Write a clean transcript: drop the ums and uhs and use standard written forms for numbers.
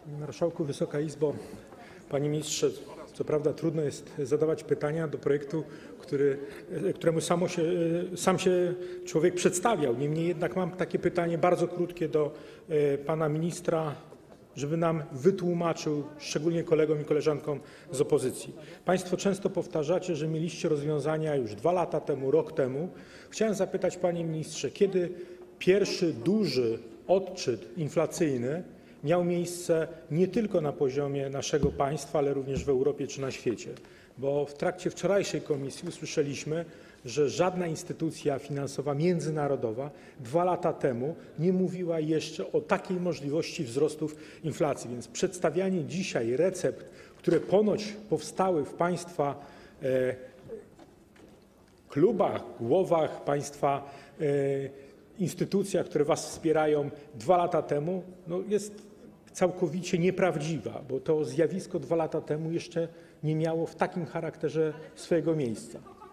Panie Marszałku, Wysoka Izbo! Panie Ministrze, co prawda trudno jest zadawać pytania do projektu, któremu sam się człowiek przedstawiał. Niemniej jednak mam takie pytanie bardzo krótkie do pana ministra, żeby nam wytłumaczył, szczególnie kolegom i koleżankom z opozycji. Państwo często powtarzacie, że mieliście rozwiązania już 2 lata temu, rok temu. Chciałem zapytać, panie ministrze, kiedy pierwszy duży odczyt inflacyjny miał miejsce nie tylko na poziomie naszego państwa, ale również w Europie czy na świecie? Bo w trakcie wczorajszej komisji usłyszeliśmy, że żadna instytucja finansowa międzynarodowa 2 lata temu nie mówiła jeszcze o takiej możliwości wzrostów inflacji. Więc przedstawianie dzisiaj recept, które ponoć powstały w państwa klubach, głowach, państwa instytucjach, które was wspierają 2 lata temu, jest całkowicie nieprawdziwa, bo to zjawisko 2 lata temu jeszcze nie miało w takim charakterze swojego miejsca.